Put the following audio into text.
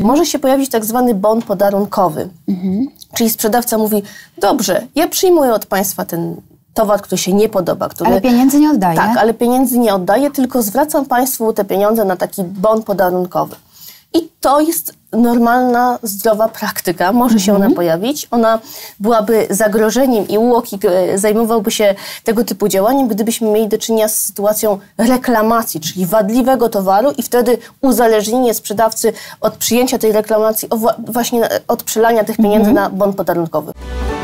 może się pojawić tak zwany bon podarunkowy. Czyli sprzedawca mówi, dobrze, ja przyjmuję od państwa ten towar, który się nie podoba. Ale pieniędzy nie oddaje. Tak, ale pieniędzy nie oddaję, tylko zwracam państwu te pieniądze na taki bon podarunkowy. I to jest normalna, zdrowa praktyka. Może się ona pojawić. Ona byłaby zagrożeniem i UOKiK zajmowałby się tego typu działaniem, gdybyśmy mieli do czynienia z sytuacją reklamacji, czyli wadliwego towaru i wtedy uzależnienie sprzedawcy od przyjęcia tej reklamacji, właśnie od przelania tych pieniędzy na bon podarunkowy.